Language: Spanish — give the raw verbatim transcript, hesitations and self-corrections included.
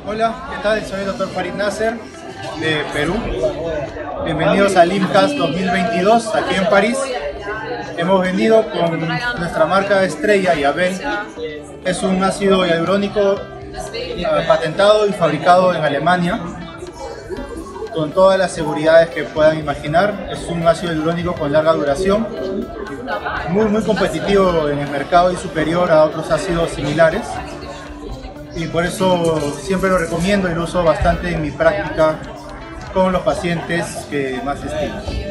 Hola, ¿qué tal? Soy el doctor Farid Nasser de Perú. Bienvenidos al IMCAS dos mil veintidós aquí en París. Hemos venido con nuestra marca estrella Yabel. Es un ácido hialurónico patentado y fabricado en Alemania con todas las seguridades que puedan imaginar. Es un ácido hialurónico con larga duración, muy, muy competitivo en el mercado y superior a otros ácidos similares. Y por eso siempre lo recomiendo y lo uso bastante en mi práctica con los pacientes que más estimo.